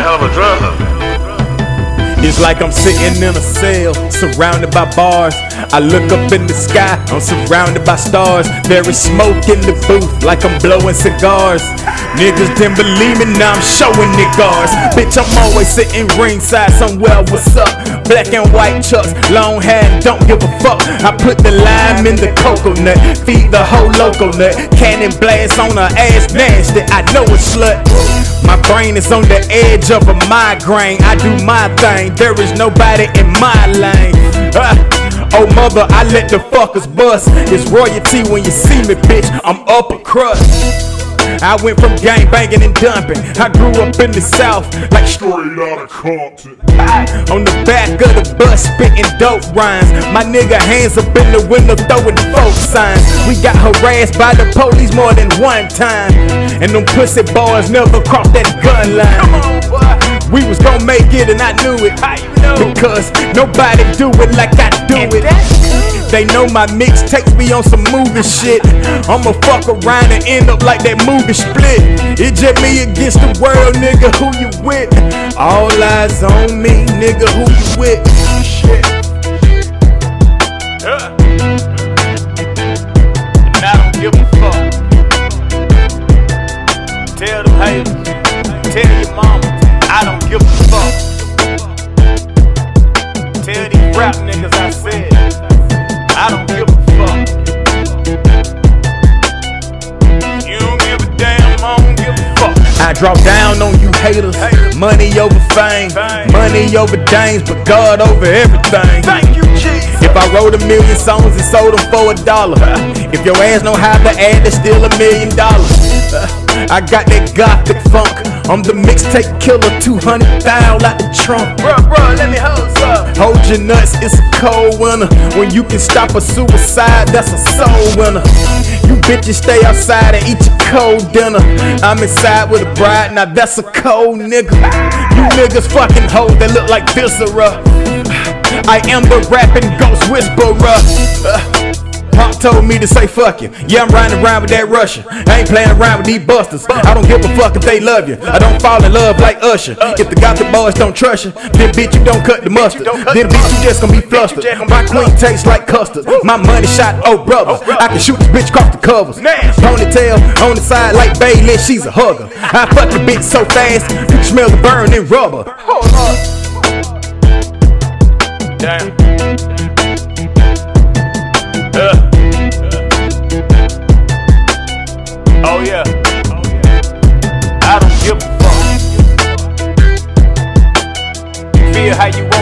hell of a drug load. It's like I'm sitting in a cell, surrounded by bars. I look up in the sky, I'm surrounded by stars. There is smoke in the booth, like I'm blowing cigars. Niggas didn't believe me, now I'm showing niggas. Bitch, I'm always sitting ringside somewhere, what's up? Black and white chucks, long hair, don't give a fuck. I put the lime in the coconut, feed the whole loco nut. Cannon blast on her ass nasty, I know a slut. My brain is on the edge of a migraine. I do my thing, there is nobody in my lane. Oh mother, I let the fuckers bust. It's royalty when you see me, bitch, I'm upper crust. I went from gang banging and dumping. I grew up in the South, like straight out of Compton. On the back of the bus, spitting dope rhymes. My nigga hands up in the window, throwing folk signs. We got harassed by the police more than one time, and them pussy boys never crossed that gun line. Come on, boy. We was gon' make it, and I knew it. How you know? Because nobody do it like I do it. They know my mixtapes be on some movie shit. I'ma fuck around and end up like that movie Split. It's just me against the world, nigga, who you with? All eyes on me, nigga, who you with? Shit. And I don't give a fuck. Tell them haters, tell your mama, I don't give a fuck. Tell these rap niggas I said, I don't give a fuck. You don't give a damn, I don't give a fuck. I drop down on you haters. Money over fame, money over dames, but God over everything. Thank you, Jesus. If I wrote 1,000,000 songs and sold them for $1, if your ass know how to add, it's still $1 million. I got that gothic funk. I'm the mixtape killer, 200,000 out the trunk. Bruh, let me hold up. Hold your nuts, it's a cold winter. When you can stop a suicide, that's a soul winner. You bitches stay outside and eat your cold dinner. I'm inside with a bride, now that's a cold nigga. You niggas fucking hoes that look like Viscera. I am the rapping ghost whisperer. Pop told me to say fuck you. Yeah, I'm riding around with that Russian. I ain't playing around with these busters. I don't give a fuck if they love you. I don't fall in love like Usher. If the gothic boys don't trust you, then bitch you don't cut the mustard. Then bitch you just gonna be flustered. My queen tastes like custard. My money shot, oh brother. I can shoot this bitch across the covers. Ponytail on the side like Bailey, she's a hugger. I fuck the bitch so fast, you can smell the burn in rubber. Hold on. Damn. Oh yeah, I don't give a fuck. Feel how you